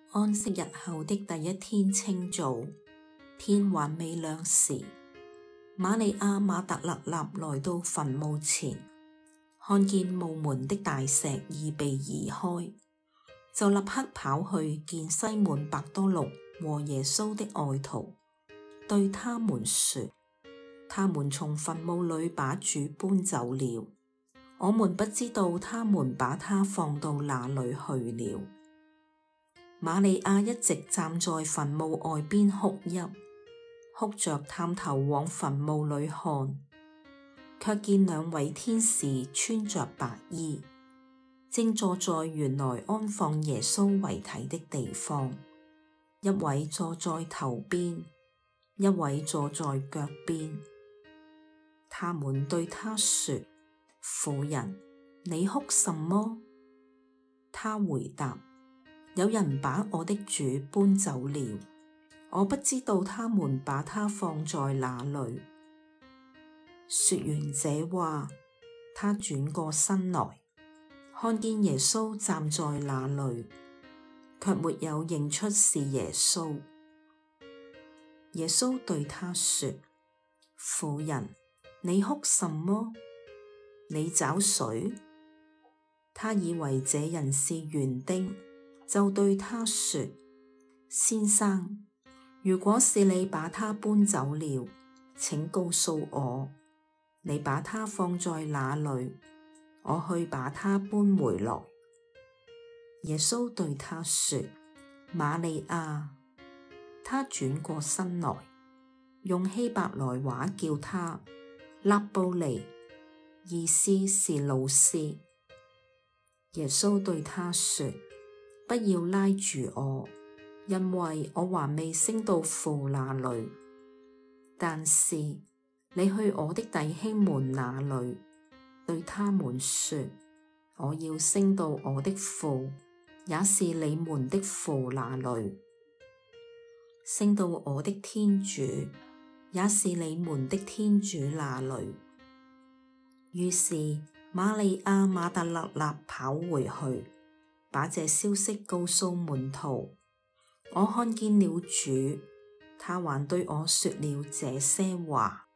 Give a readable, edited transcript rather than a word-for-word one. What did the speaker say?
安息日後的第一天清早，天還未亮時，瑪利亞瑪達肋納來到墳墓前，看見墓門的大石已被移開，就立刻跑去見西滿伯多祿和耶穌的愛徒，對他們說：他們從墳墓裏把主搬走了，我們不知道他們把他放到哪裏去了。瑪利亞一直站在墳墓外邊哭泣，哭着探頭往墳墓裏看，卻見兩位天使穿着白衣，正坐在原來安放耶穌遺體的地方，一位坐在頭邊，一位坐在腳邊。他們對他說：婦人，你哭什麼？他回答：有人把我的主搬走了，我不知道他們把他放在哪裏。說完這話，他轉過身來，看見耶穌站在那裏，卻沒有認出是耶穌。耶穌對他說：婦人，你哭什麼？你找誰？他以為這人是園丁，就對他說：先生，如果是你把他搬走了，請告訴我，你把他放在哪裏，我去把他搬回來。耶穌對他說：瑪利亞。他轉過身來，用希伯來話叫他辣步尼，意思是老師。耶穌對他說：不要拉住我，因為我還未升到父那裏。但是你去我的弟兄們那裏，對他們說：我要升到我的父，也是你們的父那裏；升到我的天主，也是你們的天主那裏。於是瑪利亞瑪達肋納跑回去，把這消息告訴門徒：我看見了主，他還對我說了這些話。